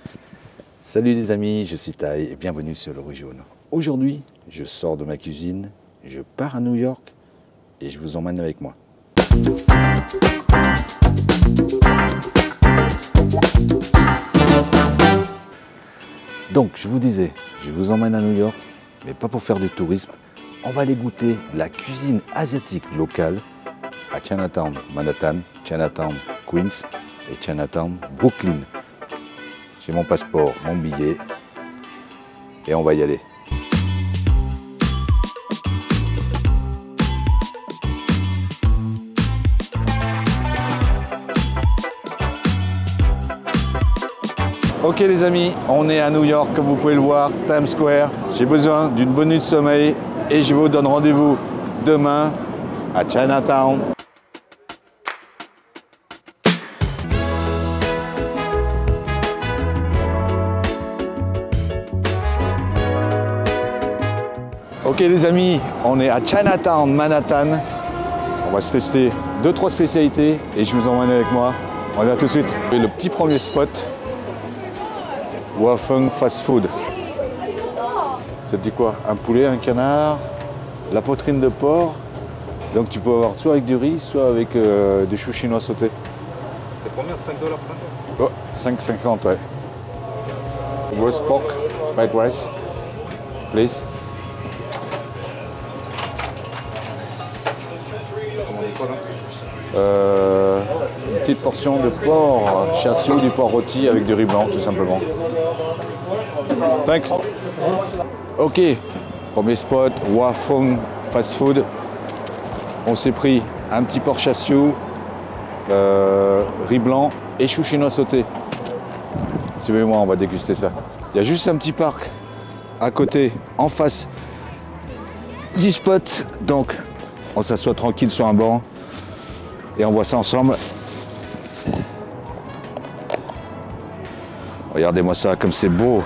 Salut les amis, je suis Tai et bienvenue sur Le Rouge Jaune. Aujourd'hui, je sors de ma cuisine, je pars à New York et je vous emmène avec moi. Donc, je vous disais, je vous emmène à New York, mais pas pour faire du tourisme. On va aller goûter la cuisine asiatique locale à Chinatown, Manhattan, Chinatown, Queens et Chinatown, Brooklyn. J'ai mon passeport, mon billet et on va y aller. Ok les amis, on est à New York comme vous pouvez le voir, Times Square. J'ai besoin d'une bonne nuit de sommeil et je vous donne rendez-vous demain à Chinatown. Ok les amis, on est à Chinatown, Manhattan. On va se tester 2-3 spécialités et je vous emmène avec moi. On y va tout de suite. Et le petit premier spot, Wafeng Fast Food. Ça te dit quoi? Un poulet, un canard, la poitrine de porc. Donc tu peux avoir soit avec du riz, soit avec des choux chinois sautés. C'est combien? 5,50 $? Oh, 5,50 ouais. Roast pork, fried rice, please. Une petite portion de porc chassier ou du porc rôti avec du riz blanc tout simplement. Thanks. Ok, premier spot, Wafeng Fast Food. On s'est pris un petit porc chassiou, riz blanc et choux chinois sautés. Suivez-moi, on va déguster ça. Il y a juste un petit parc à côté, en face du spot. Donc, on s'assoit tranquille sur un banc et on voit ça ensemble. Regardez-moi ça, comme c'est beau.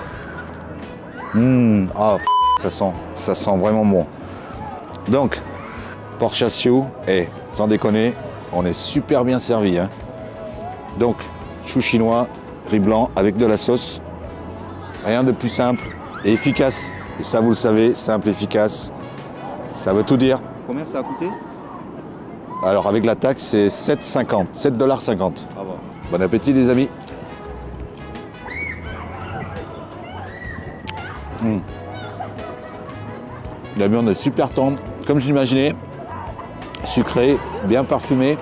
Ah, ça sent vraiment bon. Donc, porc chassiou, et sans déconner, on est super bien servi. Hein. Donc, choux chinois, riz blanc avec de la sauce. Rien de plus simple et efficace. Et ça, vous le savez, simple, efficace. Ça veut tout dire. Combien ça a coûté? Alors, avec la taxe, c'est 7,50 $, 7,50 $. Ah bon. Bon appétit, les amis. La viande est super tendre, comme je l'imaginais. Sucré, bien parfumé.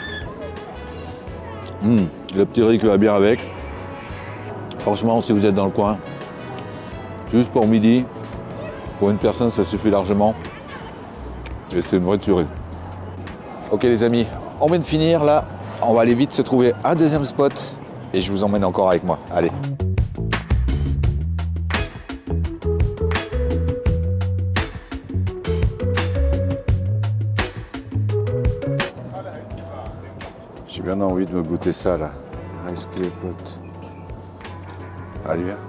Le petit riz qui va bien avec. Franchement, si vous êtes dans le coin, juste pour midi, pour une personne, ça suffit largement. Et c'est une vraie tuerie. Ok les amis, on vient de finir là. On va aller vite se trouver un deuxième spot et je vous emmène encore avec moi. Allez. J'ai bien envie de me goûter ça là. Rice clay pot. Allez, viens.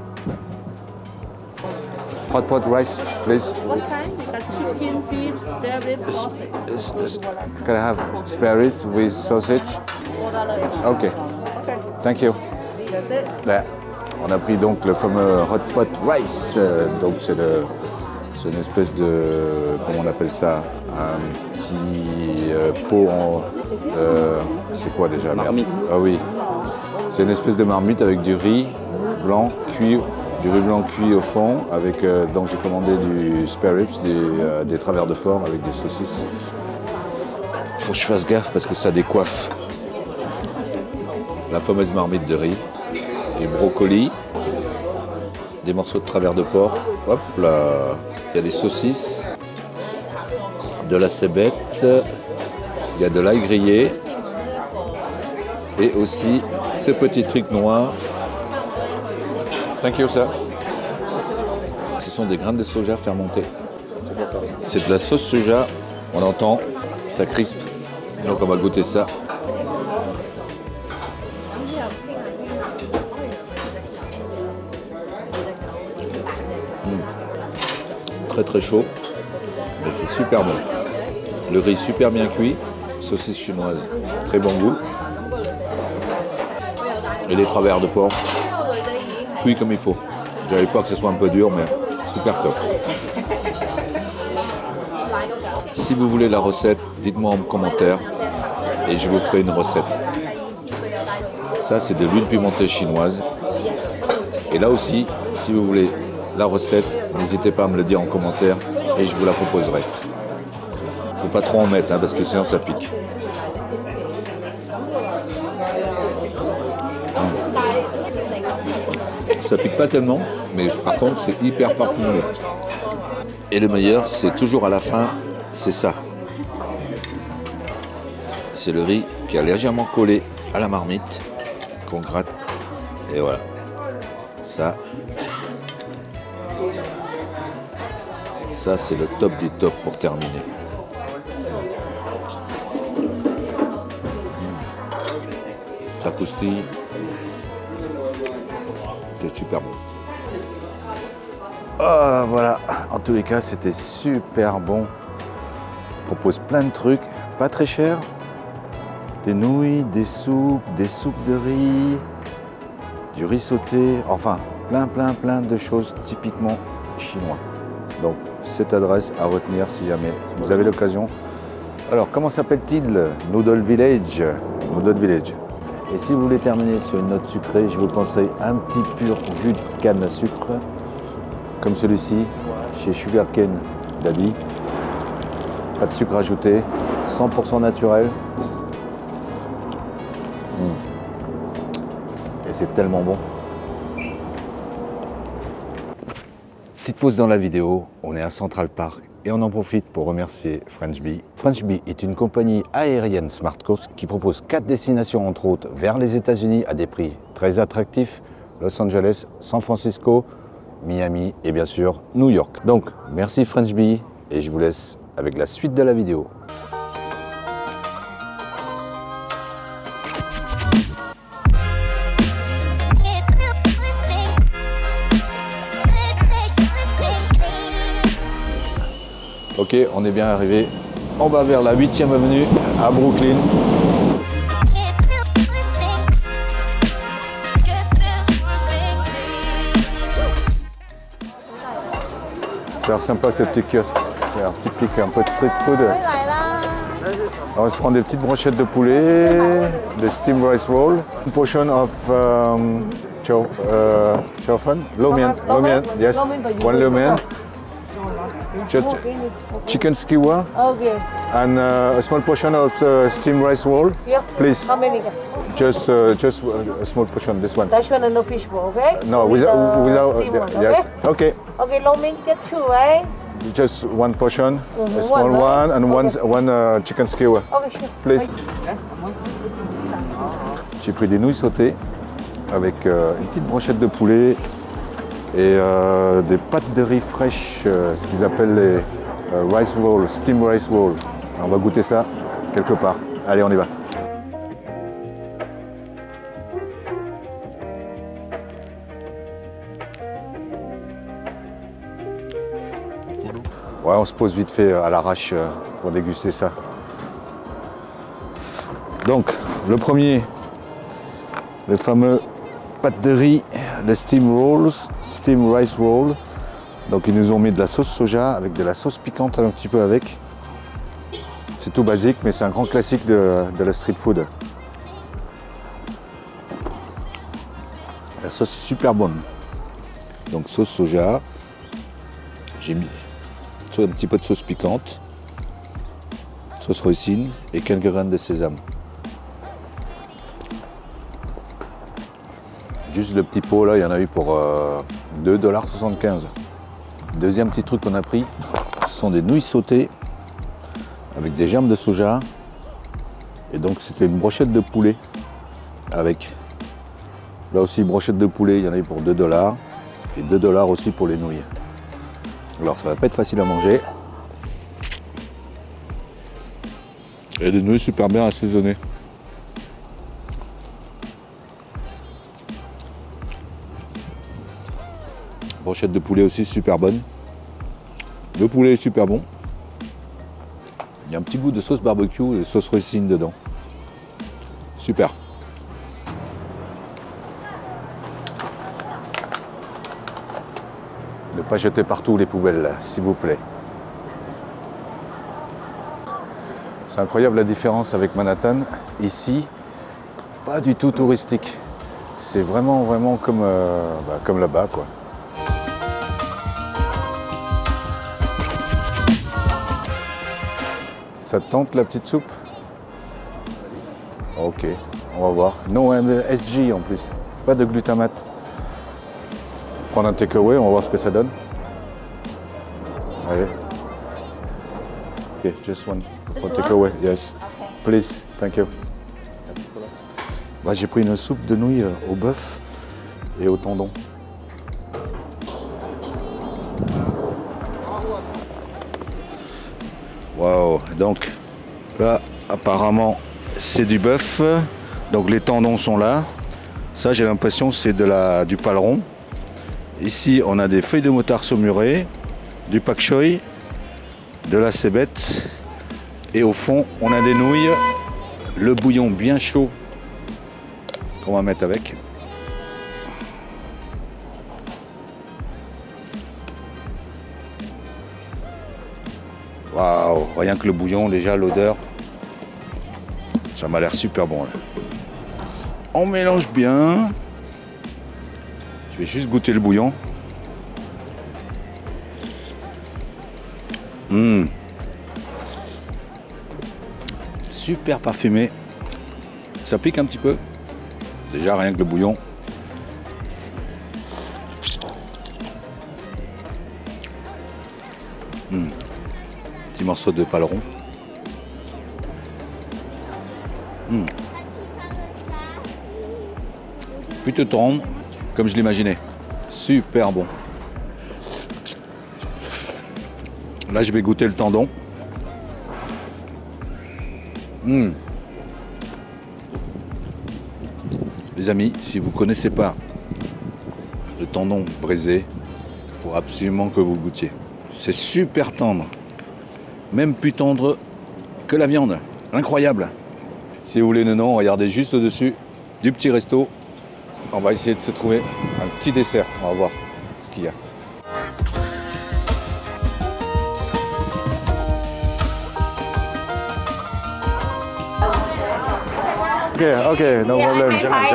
Hot pot rice, please. What kind? We got chicken, beef, spare ribs, sausage. Can I have spare rib with sausage? $4. Ok. Thank you. That's it. Là, on a pris donc le fameux hot pot rice. Donc c'est une espèce de, comment on appelle ça, un petit pot en, c'est quoi déjà? Marmite. Ah oui. C'est une espèce de marmite avec du riz blanc cuit. Du riz blanc cuit au fond, avec, donc j'ai commandé du spare ribs, des travers de porc avec des saucisses. Faut que je fasse gaffe parce que ça décoiffe. La fameuse marmite de riz, et brocoli, des morceaux de travers de porc, hop là, il y a des saucisses, de la cébette, il y a de l'ail grillé, et aussi ce petit truc noir. Thank you, sir. Ce sont des graines de soja fermentées. C'est quoi ça? C'est de la sauce soja, on entend, ça crispe. Donc on va goûter ça. Très très chaud, mais c'est super bon. Le riz super bien cuit, saucisse chinoise, très bon goût. Et les travers de porc, cuit comme il faut. J'avais pas que ce soit un peu dur, mais super top. Si vous voulez la recette, dites-moi en commentaire et je vous ferai une recette. Ça, c'est de l'huile pimentée chinoise. Et là aussi, si vous voulez la recette, n'hésitez pas à me le dire en commentaire et je vous la proposerai. Faut pas trop en mettre, hein, parce que sinon ça pique. Ça pique pas tellement, mais par contre c'est hyper parfumé. Et le meilleur, c'est toujours à la fin, c'est ça. C'est le riz qui est légèrement collé à la marmite, qu'on gratte. Et voilà. Ça c'est le top du top pour terminer. Ça croustille. C'est super bon. Ah, voilà, en tous les cas, c'était super bon. Il propose plein de trucs, pas très cher. Des nouilles, des soupes de riz, du riz sauté, enfin, plein de choses typiquement chinois. Donc, cette adresse à retenir si jamais vous avez l'occasion. Alors, comment s'appelle-t-il? Noodle Village. Noodle Village. Et si vous voulez terminer sur une note sucrée, je vous conseille un petit pur jus de canne à sucre, comme celui-ci, chez Sugarcane Daddy. Pas de sucre ajouté, 100% naturel. Et c'est tellement bon. Petite pause dans la vidéo, on est à Central Park. Et on en profite pour remercier French Bee. French Bee est une compagnie aérienne Smart Coast qui propose 4 destinations entre autres vers les États-Unis à des prix très attractifs. Los Angeles, San Francisco, Miami et bien sûr New York. Donc merci French Bee et je vous laisse avec la suite de la vidéo. Ok, on est bien arrivé. On va vers la 8e avenue à Brooklyn. Ça a l'air sympa ce petit kiosque. C'est un typique un peu de street food. On va se prendre des petites brochettes de poulet, des steamed rice rolls, une portion of chow fan, lo mein, yes, one lo mein. Just chicken skewer and a small portion of steamed rice roll, please. How many? Just a small portion. This one. That one and no fish bowl, okay? No, without. steam one, Yes. Okay. Okay, lo mein get 2, right? Just one portion, a small one, and one chicken skewer, Okay, sure. please. J'ai pris des nouilles sautées avec une petite brochette de poulet. Et des pâtes de riz fraîches, ce qu'ils appellent les rice rolls, steam rice rolls. On va goûter ça quelque part. Allez, on y va. Ouais, on se pose vite fait à l'arrache pour déguster ça. Donc, le premier, le fameux pâte de riz, les steam rolls, steam rice roll. Donc ils nous ont mis de la sauce soja avec de la sauce piquante un petit peu avec. C'est tout basique, mais c'est un grand classique de la street food. La sauce est super bonne. Donc sauce soja. J'ai mis un petit peu de sauce piquante, sauce hoisin et quelques graines de sésame. Juste le petit pot là, il y en a eu pour 2,75 $. Deuxième petit truc qu'on a pris, ce sont des nouilles sautées avec des germes de soja. Et donc c'était une brochette de poulet avec, là aussi brochette de poulet, il y en a eu pour 2 $. Et 2 $ aussi pour les nouilles. Alors ça va pas être facile à manger. Et des nouilles super bien assaisonnées. Brochette de poulet aussi super bonne. Le poulet est super bon. Il y a un petit goût de sauce barbecue et sauce hoisin dedans. Super. Ne pas jeter partout les poubelles, s'il vous plaît. C'est incroyable la différence avec Manhattan. Ici, pas du tout touristique. C'est vraiment comme, comme là-bas, quoi. Ça te tente la petite soupe? Ok, on va voir. Non, SG en plus, pas de glutamate. Prendre un takeaway, on va voir ce que ça donne. Allez. Ok, just one for takeaway. Yes, please, thank you. Bah, j'ai pris une soupe de nouilles au bœuf et au tendon. Waouh, donc là apparemment c'est du bœuf, donc les tendons sont là. Ça j'ai l'impression c'est du paleron. Ici on a des feuilles de motard saumurées, du pak choy, de la cébette et au fond on a des nouilles, le bouillon bien chaud qu'on va mettre avec. Waouh, rien que le bouillon, déjà l'odeur, ça m'a l'air super bon là. On mélange bien. Je vais juste goûter le bouillon. Super parfumé. Ça pique un petit peu. Déjà rien que le bouillon. Petit morceau de paleron. Plutôt tendre, comme je l'imaginais. Super bon. Là, je vais goûter le tendon. Les amis, si vous ne connaissez pas le tendon braisé, il faut absolument que vous le goûtiez. C'est super tendre. Même plus tendre que la viande. Incroyable. Si vous voulez le nom, regardez juste au-dessus du petit resto. On va essayer de se trouver un petit dessert. On va voir ce qu'il y a. Ok, no problem.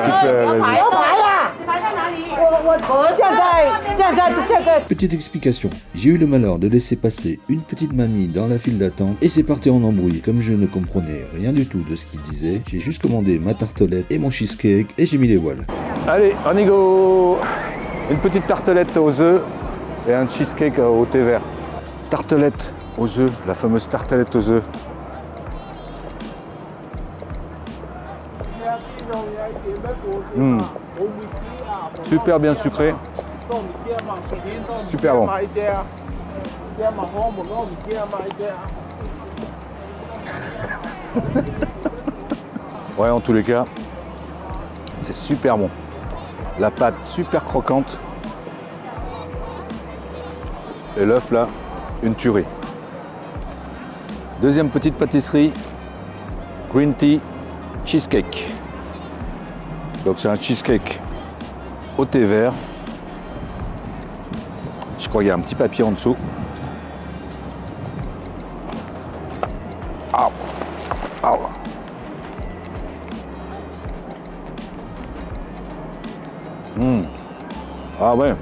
Petite explication, j'ai eu le malheur de laisser passer une petite mamie dans la file d'attente et c'est parti en embrouille. Comme je ne comprenais rien du tout de ce qu'il disait, j'ai juste commandé ma tartelette et mon cheesecake et j'ai mis les voiles. Allez, on y go! Une petite tartelette aux œufs et un cheesecake au thé vert. Tartelette aux œufs, la fameuse tartelette aux œufs. Super bien sucré. Super bon. Ouais, en tous les cas, c'est super bon. La pâte super croquante. Et l'œuf là, une tuerie. Deuxième petite pâtisserie, green tea cheesecake. Donc c'est un cheesecake au thé vert. Je crois qu'il y a un petit papier en dessous. Ah. Ah. Ah ouais.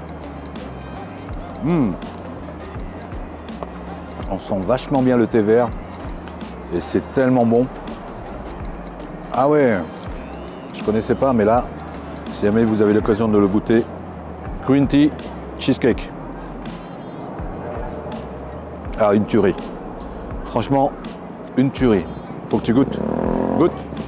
On sent vachement bien le thé vert. Et c'est tellement bon. Ah ouais. Je connaissais pas, mais là, si jamais vous avez l'occasion de le goûter, green tea cheesecake. Ah, une tuerie. Franchement, une tuerie. Faut que tu goûtes. Goûte.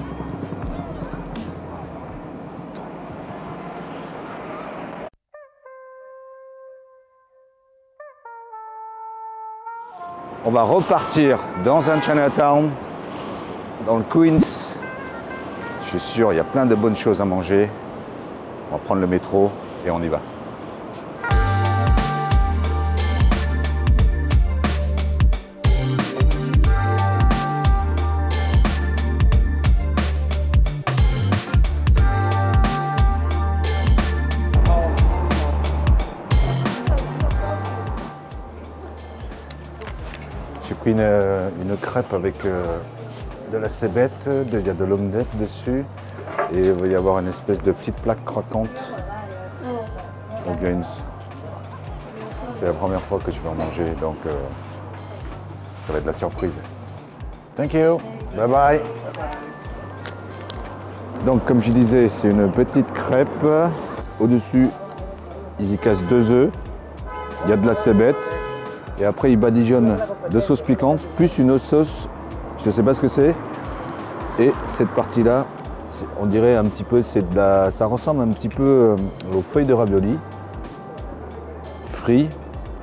On va repartir dans un Chinatown, dans le Queens. Je suis sûr, il y a plein de bonnes choses à manger. On va prendre le métro et on y va. pris une crêpe avec de la cébette, il y a de l'omelette dessus. Et il va y avoir une espèce de petite plaque croquante. Donc c'est la première fois que je vais en manger, donc ça va être la surprise. Thank you. Bye bye. Donc comme je disais, c'est une petite crêpe. Au-dessus, ils y cassent 2 œufs. Il y a de la cébette. Et après, ils badigeonnent de sauce piquante, plus une autre sauce, je ne sais pas ce que c'est. Et cette partie-là, on dirait un petit peu, ça ressemble un petit peu aux feuilles de ravioli. Frites.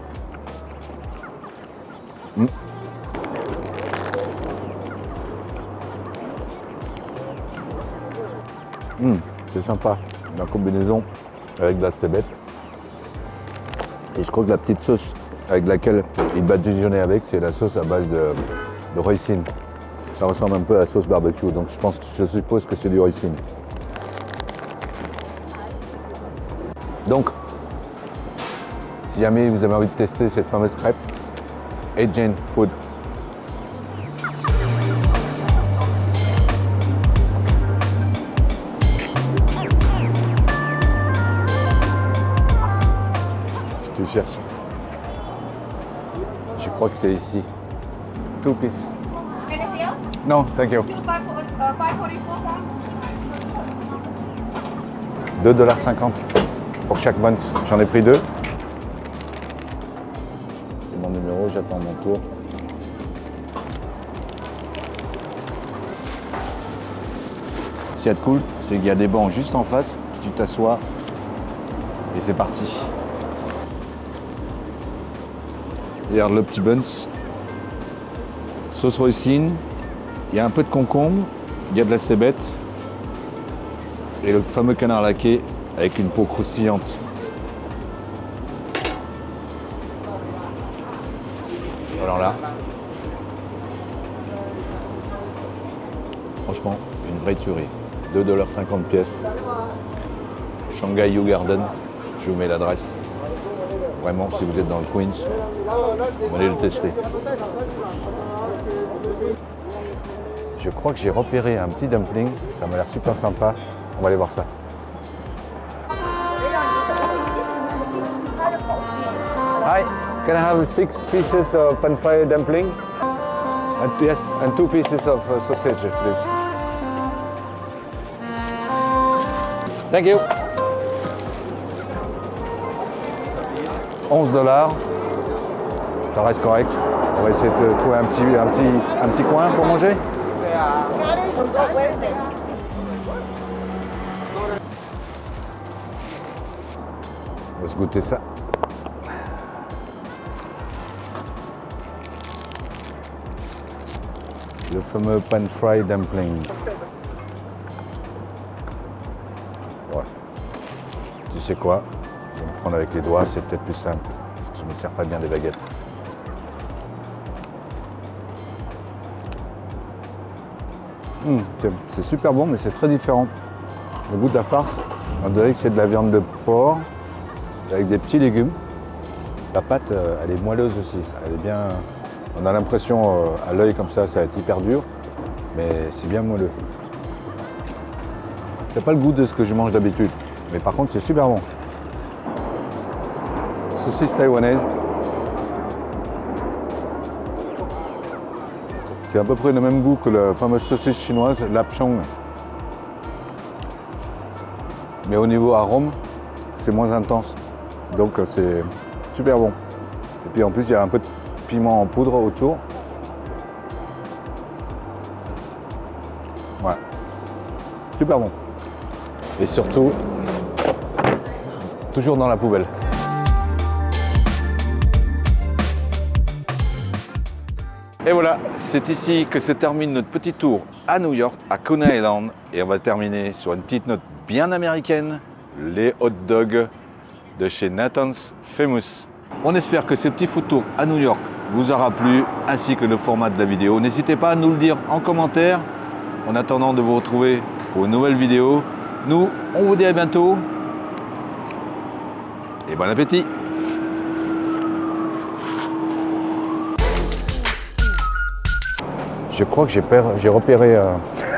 C'est sympa, la combinaison avec de la cébette. Et je crois que la petite sauce avec laquelle ils badigeonnaient avec, c'est la sauce à base de hoisin. Ça ressemble un peu à la sauce barbecue, donc je suppose que c'est du hoisin. Donc, si jamais vous avez envie de tester cette fameuse crêpe, Jane Food. Je te cherche. Je crois que c'est ici. 2 pieces. Non, thank you. 2,50 $ pour chaque buns. J'en ai pris 2. C'est mon numéro, j'attends mon tour. Ce qui est cool, c'est qu'il y a des bancs juste en face. Tu t'assois et c'est parti. Regarde le petit buns. Sauce hoisin. Il y a un peu de concombre, il y a de la cébette et le fameux canard laqué avec une peau croustillante. Alors là, franchement, une vraie tuerie. 2,50 $ pièce. Shanghai You Garden, je vous mets l'adresse. Vraiment, si vous êtes dans le Queens, allez le tester. Je crois que j'ai repéré un petit dumpling, ça m'a l'air super sympa. On va aller voir ça. Hi, can I have 6 pieces of pan fried dumpling? Yes, and 2 pieces of sausage, please. Thank you. 11 $. Ça reste correct. On va essayer de trouver un petit coin pour manger. On va se goûter ça. Le fameux pan fried dumpling. Ouais. Tu sais quoi? Je vais me prendre avec les doigts, c'est peut-être plus simple. Parce que je ne me sers pas bien des baguettes. C'est super bon, mais c'est très différent. Le goût de la farce, on dirait que c'est de la viande de porc avec des petits légumes. La pâte, elle est moelleuse aussi. Elle est bien. On a l'impression à l'œil comme ça va être hyper dur, mais c'est bien moelleux. C'est pas le goût de ce que je mange d'habitude, mais par contre c'est super bon. Saucisse taïwanaise. C'est à peu près le même goût que la fameuse saucisse chinoise, lapchong. Mais au niveau arôme, c'est moins intense. Donc c'est super bon. Et puis en plus, il y a un peu de piment en poudre autour. Ouais. Super bon. Et surtout, toujours dans la poubelle. Et voilà, c'est ici que se termine notre petit tour à New York, à Coney Island. Et on va terminer sur une petite note bien américaine, les hot dogs de chez Nathan's Famous. On espère que ce petit food tour à New York vous aura plu, ainsi que le format de la vidéo. N'hésitez pas à nous le dire en commentaire. En attendant de vous retrouver pour une nouvelle vidéo, nous, on vous dit à bientôt et bon appétit! Je crois que j'ai repéré